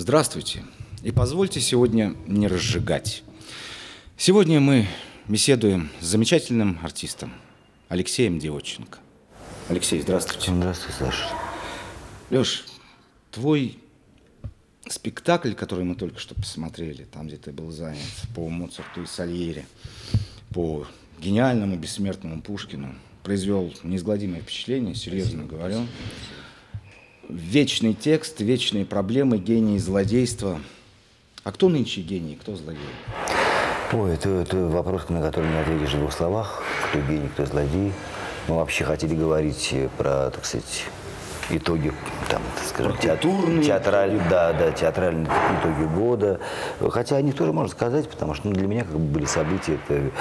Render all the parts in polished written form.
Здравствуйте. И позвольте сегодня не разжигать. Сегодня мы беседуем с замечательным артистом Алексеем Девотченко. Алексей, здравствуйте. Здравствуй, Саша. Леш, твой спектакль, который мы только что посмотрели, там, где ты был занят, по Моцарту и Сальери, по гениальному бессмертному Пушкину, произвел неизгладимое впечатление, серьезно говорю. Вечный текст, вечные проблемы, гений и злодейство. А кто нынче гений, кто злодей? Ой, это вопрос, на который не ответишь в двух словах. Кто гений, кто злодей. Мы вообще хотели говорить про, так сказать, итоги, там, так скажем, театральные итоги года. Хотя о них тоже можно сказать, потому что для меня как бы были события,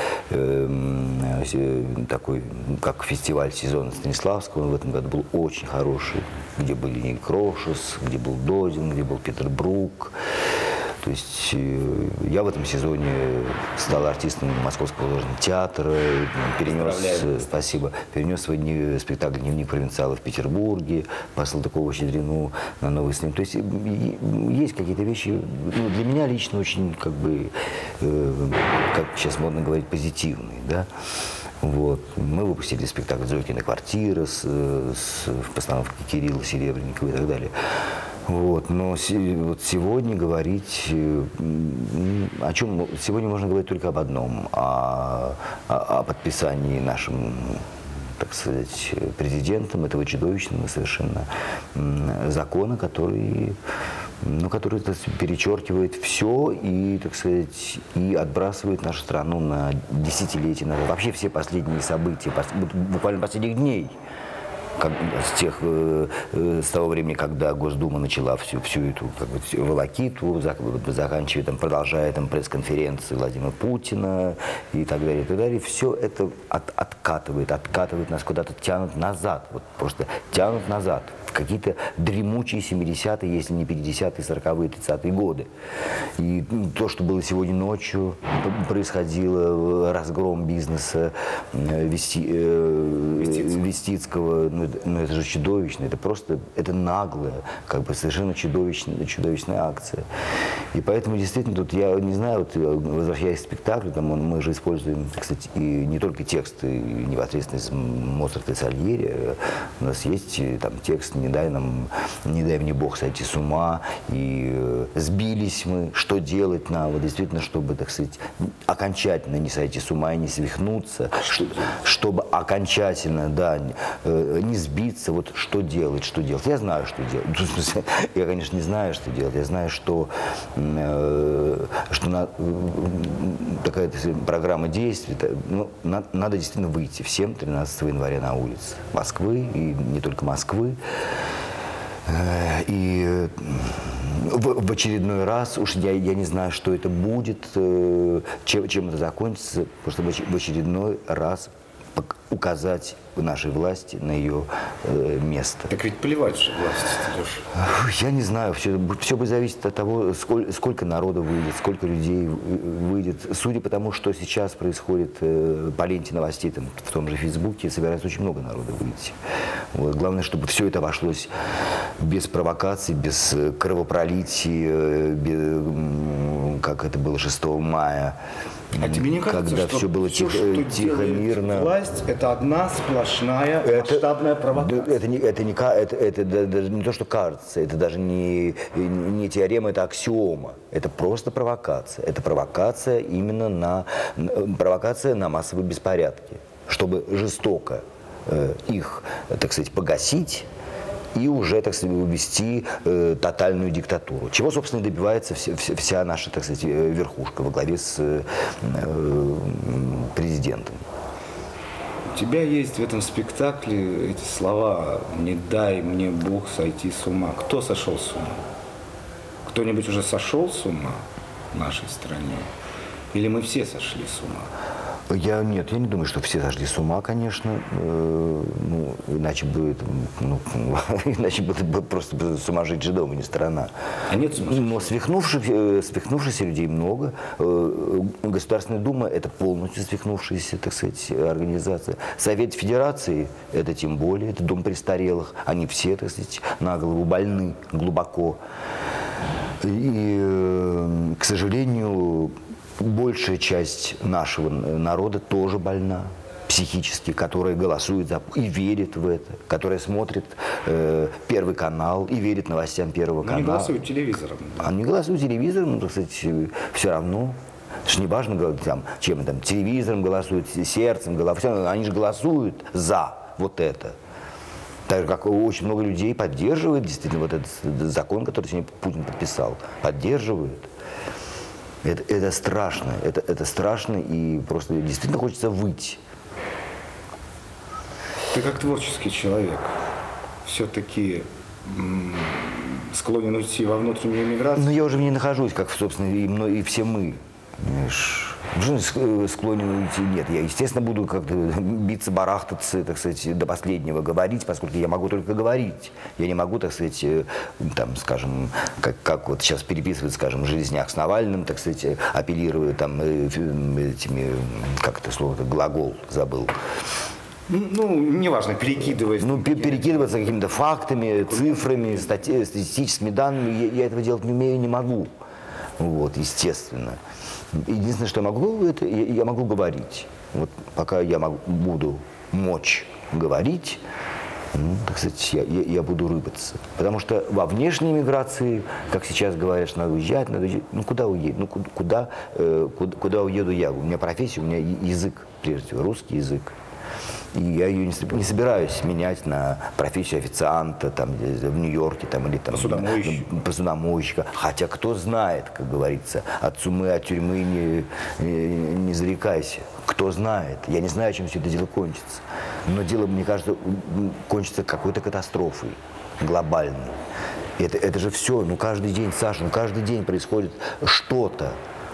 это такой, как фестиваль сезона Станиславского, он в этом году был очень хороший, где были Некрошес, где был Додин, где был Питер Брук. То есть я в этом сезоне стал артистом Московского художественного театра, перенес свой спектакль «Дневник провинциала» в Петербурге, по Салтыкову-Щедрину на новый сним. То есть есть какие-то вещи, для меня лично очень, как бы, как сейчас модно говорить, позитивные, да. Вот. Мы выпустили спектакль «Зойкина квартира» в постановке Кирилла Серебренникова и так далее. Вот. Но вот сегодня говорить о чем? Сегодня можно говорить только об одном, о подписании нашим, так сказать, президентом этого чудовищного совершенно закона, который перечеркивает все и, так сказать, и отбрасывает нашу страну на десятилетия назад. Вообще все последние события, буквально последних дней, с того времени, когда Госдума начала всю эту волокиту, заканчивая, продолжая пресс-конференции Владимира Путина и так далее, все это откатывает нас куда-то, тянут назад, вот просто тянут назад. Какие-то дремучие 70-е, если не 50-е, 40-е, 30-е годы. И то, что было сегодня ночью, происходило, разгром бизнеса Вестицкого, ну это же чудовищно, это просто, это наглая, как бы совершенно чудовищная акция. И поэтому действительно тут, я не знаю, вот, возвращаясь к спектаклю, мы же используем, кстати, и не только тексты непосредственно из Моцарта и Сальери, у нас есть там текст «Не дай мне Бог сойти с ума», и сбились мы, что делать нам, вот действительно, чтобы, так сказать, окончательно не сойти с ума и не свихнуться, чтобы окончательно, да, не сбиться, вот что делать. Я знаю, что делать. Я, конечно, не знаю, что делать, я знаю, что такая программа действий, надо действительно выйти всем 13 января на улицы Москвы, и не только Москвы. И в очередной раз, уж я не знаю, что это будет, чем это закончится, просто в очередной раз указать нашей власти на ее место. Так ведь плевать же власти, Леша. Я не знаю, все будет зависеть от того, сколько народу выйдет, сколько людей выйдет. Судя по тому, что сейчас происходит по ленте новостей, в том же Фейсбуке, собирается очень много народу выйти. Вот. Главное, чтобы все это обошлось без провокаций, без кровопролитий, как это было 6 мая. А тебе не кажется, когда что все было все, тихо, мирно? Власть – это одна сплошная масштабная провокация. Это даже не то, что кажется, это даже не теорема, это аксиома. Это просто провокация. Это провокация именно на массовые беспорядки, чтобы жестоко их, так сказать, погасить и уже, так сказать, ввести тотальную диктатуру. Чего, собственно, добивается вся наша, так сказать, верхушка во главе с президентом. У тебя есть в этом спектакле эти слова «Не дай мне Бог сойти с ума». Кто сошел с ума? Кто-нибудь уже сошел с ума в нашей стране? Или мы все сошли с ума? Я не думаю, что все сошли с ума, конечно. Иначе бы просто сумасшедший дом, не страна. А нет сумасшедших? Но свихнувшихся людей много. Государственная Дума – это полностью свихнувшаяся, так сказать, организация. Совет Федерации – это тем более, это дом престарелых. Они все, так сказать, на голову больны глубоко. И, к сожалению, большая часть нашего народа тоже больна психически, которая голосует за и верит в это, которая смотрит Первый канал и верит новостям Первого канала. Они голосуют телевизором. Они голосуют телевизором, но, так сказать, все равно. Это же не важно, там, чем там, телевизором голосуют, сердцем голосуют, они же голосуют за вот это. Так же, как очень много людей поддерживает действительно вот этот закон, который сегодня Путин подписал, поддерживают. Это страшно, это страшно, и просто действительно хочется выйти. Ты как творческий человек все-таки склонен уйти во внутреннюю миграцию? Но я уже не нахожусь, как, собственно, и все мы. Склонен уйти? Нет, я, естественно, буду как-то биться, барахтаться, так сказать, до последнего говорить, поскольку я могу только говорить. Я не могу, так сказать, там, скажем, как вот сейчас переписывают, скажем, в «Железнях» с Навальным, так сказать, апеллируя там этими, как это слово, глагол забыл. Ну, неважно, перекидывать. Ну, перекидываться какими-то фактами, цифрами, статистическими данными. Я этого делать не умею, не могу. Вот, естественно. Единственное, что я могу, это я могу говорить. Вот пока я буду мочь говорить, ну, так сказать, я буду рыпаться. Потому что во внешней миграции, как сейчас говорят, что надо уезжать, ну куда уедет? Ну куда уеду я? У меня профессия, у меня язык, прежде всего, русский язык. И я ее не собираюсь менять на профессию официанта там, в Нью-Йорке там, или там, посудомойщика. Хотя кто знает, как говорится, от сумы, от тюрьмы не зарекайся. Кто знает. Я не знаю, чем все это дело кончится. Но дело, мне кажется, кончится какой-то катастрофой глобальной. Это же все, ну каждый день, Саша, ну каждый день происходит что-то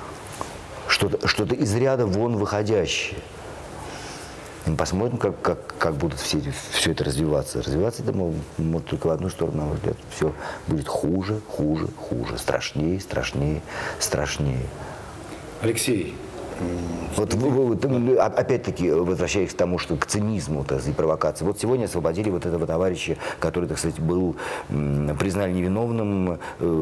из ряда вон выходящее. Мы посмотрим, как будут все это развиваться. Развиваться это может только в одну сторону, на мой взгляд. Все будет хуже, хуже, хуже. Страшнее, страшнее, страшнее. Алексей. Вот опять-таки, возвращаясь к тому, что к цинизму и провокации. Вот сегодня освободили вот этого товарища, который, так сказать, был, признали невиновным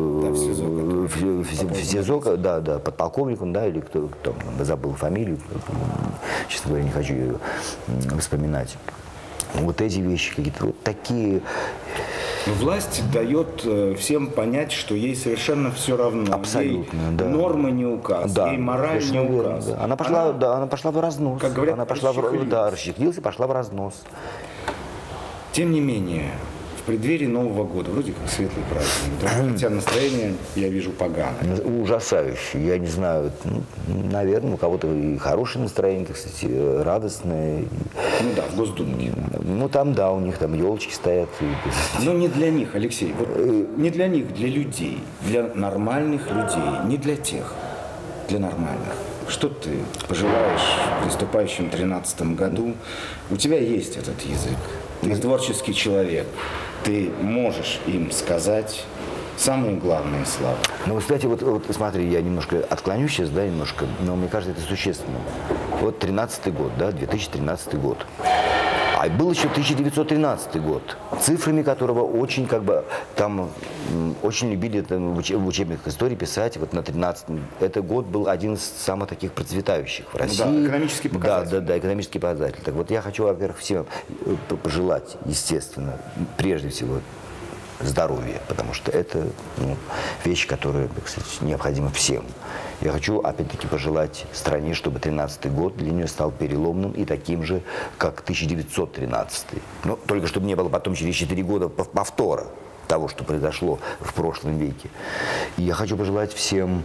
в СИЗО, да, подполковником, да, или кто забыл фамилию, честно говоря, не хочу ее вспоминать. Вот эти вещи какие-то вот такие. Власть дает всем понять, что ей совершенно все равно. Абсолютно, ей да. Нормы не указ, да, ей мораль не указ. Да. Она пошла в разнос. Как говорят, она пошла расщеклилась и пошла в разнос. Тем не менее, в преддверии Нового года, вроде как светлый праздник, да? Хотя настроение, я вижу, поганое. Ужасающее. Я не знаю, наверное, у кого-то и хорошее настроение, кстати, радостное. Ну да, в Госдуме. Ну там, да, у них там елочки стоят. Но не для них, Алексей, вот, не для них, для людей, для нормальных людей, не для тех, для нормальных. Что ты пожелаешь в приступающем 2013 году? У тебя есть этот язык, ты творческий человек, ты можешь им сказать самые главные слова. Ну, кстати, вот смотри, я немножко отклонюсь сейчас, да, немножко, но мне кажется, это существенно. Вот 2013 год, да, 2013 год. А был еще 1913 год, цифрами которого очень, как бы, там, очень любили там, в учебниках истории писать, вот на 13-м. Этот год был один из самых таких процветающих в России. Да, экономический показатель. Да, экономический показатель. Так вот, я хочу, во-первых, всем пожелать, естественно, прежде всего, здоровья, потому что это вещь, которая, кстати, необходима всем. Я хочу, опять-таки, пожелать стране, чтобы 2013 год для нее стал переломным и таким же, как 1913. Но только чтобы не было потом через 4 года повтора того, что произошло в прошлом веке. И я хочу пожелать всем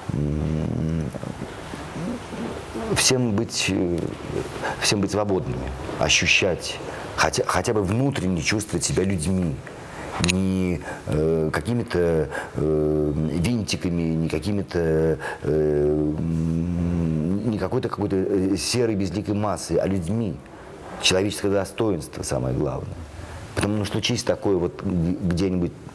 быть свободными, ощущать, хотя бы внутренне чувствовать себя людьми. Не какими-то винтиками, не какими-то не какой-то серой безликой массой, а людьми. Человеческое достоинство самое главное. Потому что случись такое вот где-нибудь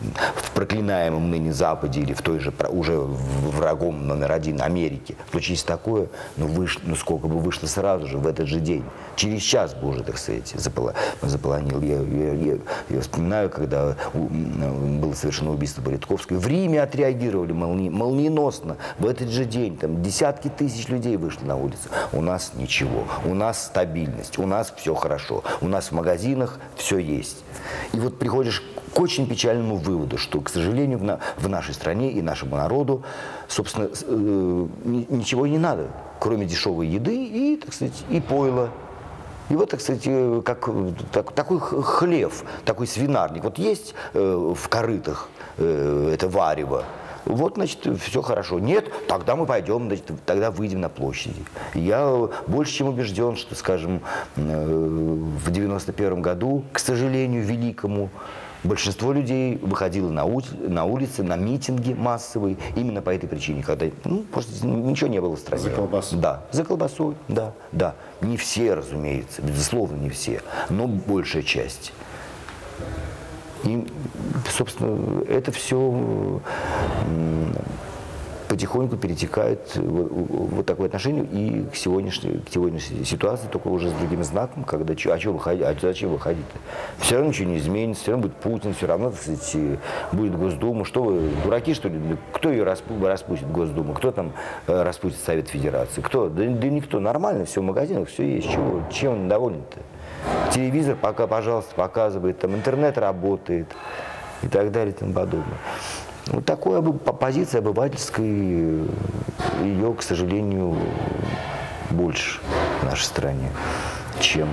в проклинаемом ныне Западе или в той же уже врагом номер один Америке, случись такое, ну сколько бы вышло сразу же, в этот же день. Через час бы уже, так сказать, заполонил. Я вспоминаю, когда было совершено убийство Политковской, в Риме отреагировали молниеносно. В этот же день там десятки тысяч людей вышли на улицу. У нас ничего, у нас стабильность, у нас все хорошо, у нас в магазинах все есть. И вот приходишь к очень печальному выводу, что, к сожалению, в нашей стране и нашему народу, собственно, ничего не надо, кроме дешевой еды и, так сказать, и пойла. И вот, так сказать, такой хлев, такой свинарник. Вот есть в корытах это варево. Вот, значит, все хорошо. Нет, тогда мы пойдем, значит, тогда выйдем на площади. Я больше чем убежден, что, скажем, в 91 году, к сожалению, великому, большинство людей выходило на улицы, на митинги массовые, именно по этой причине, когда просто ничего не было в стране. За колбасу. Да, за колбасой, да, да. Не все, разумеется, безусловно, не все, но большая часть. И, собственно, это все потихоньку перетекает вот такое отношение и к сегодняшней ситуации, только уже с другим знаком, когда зачем выходить-то? Все равно ничего не изменится, все равно будет Путин, все равно, так сказать, будет Госдума. Что вы, дураки, что ли? Кто ее распустит, Госдуму? Кто там распустит Совет Федерации? Кто? Да никто. Нормально, все в магазинах, все есть. Чего? Чем он доволен-то? Телевизор пока, пожалуйста, показывает, там интернет работает и так далее и тому подобное. Вот такая позиция обывательская, ее, к сожалению, больше в нашей стране, чем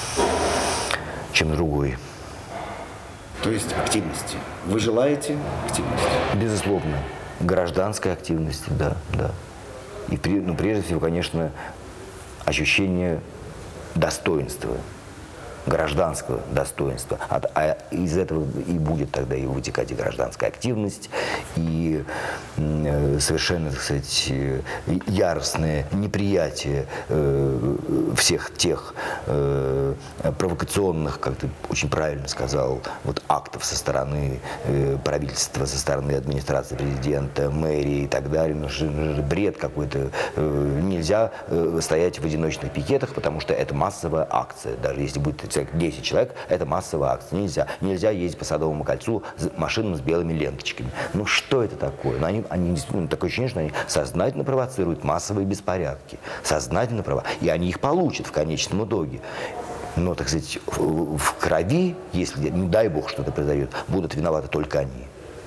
другой. То есть активности. Вы желаете активности? Безусловно. Гражданской активности, да, да. И прежде всего, конечно, ощущение достоинства, гражданского достоинства. А из этого и будет тогда и вытекать и гражданская активность, и совершенно, так сказать, яростное неприятие всех тех провокационных, как ты очень правильно сказал, вот актов со стороны правительства, со стороны администрации президента, мэрии и так далее. Ну, бред какой-то. Нельзя стоять в одиночных пикетах, потому что это массовая акция. Даже если будет 10 человек, это массовая акция. Нельзя ездить по Садовому кольцу машинам с белыми ленточками. Ну что это такое? Ну, они действительно, такое ощущение, что они сознательно провоцируют массовые беспорядки. Сознательно провоцируют. И они их получат в конечном итоге. Но, так сказать, в крови, если, не дай бог, что-то произойдет, будут виноваты только они.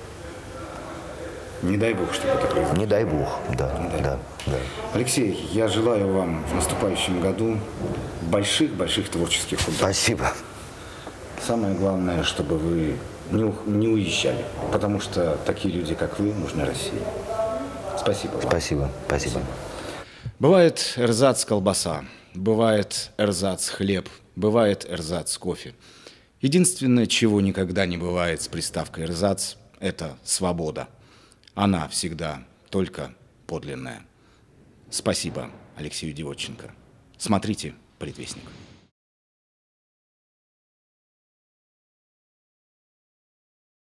Не дай бог, чтобы это произошло. Не дай бог, да. Да. Алексей, я желаю вам в наступающем году больших творческих удачей. Спасибо. Самое главное, чтобы вы не уезжали, потому что такие люди, как вы, нужны России. Спасибо вам. Спасибо. Бывает эрзац колбаса, бывает эрзац хлеб, бывает эрзац кофе. Единственное, чего никогда не бывает с приставкой эрзац, это свобода. Она всегда только подлинная. Спасибо Алексею Девотченко. Смотрите «Предвестник».